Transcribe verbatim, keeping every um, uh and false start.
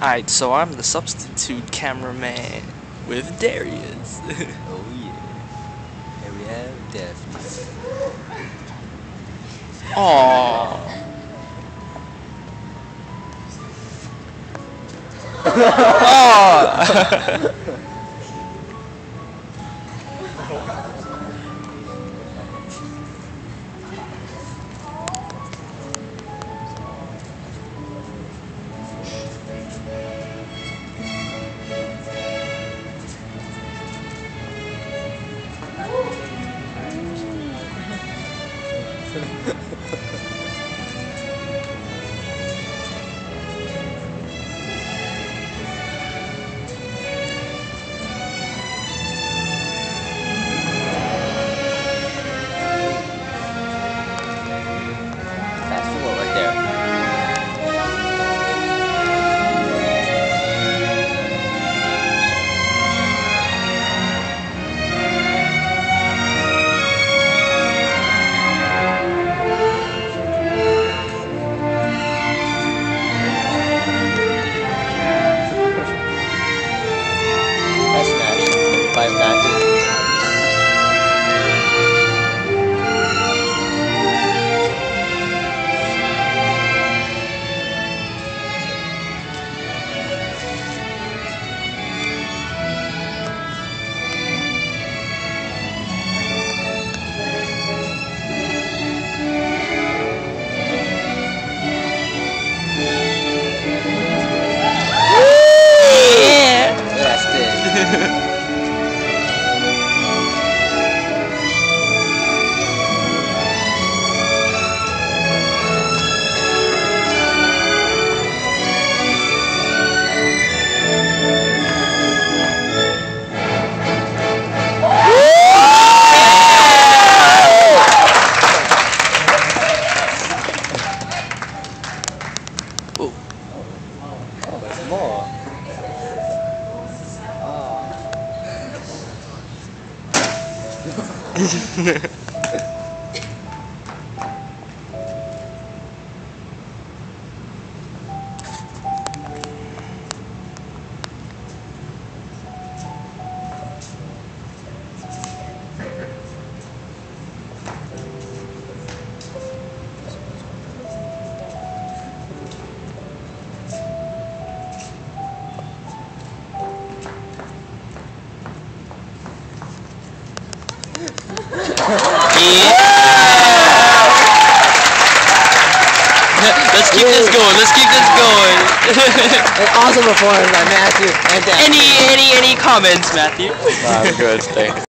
Alright, so I'm the substitute cameraman with Darius. Oh yeah. And we have Daphne. Aww. Aww. Fast forward right there. Nice smash by Matthew. Yeah. That's it. Ooh. Oh, there's more. Oh. Yeah. Let's keep this going. Let's keep this going. An awesome performance by Matthew and Daphne. any any any comments, Matthew? I'm good, thanks.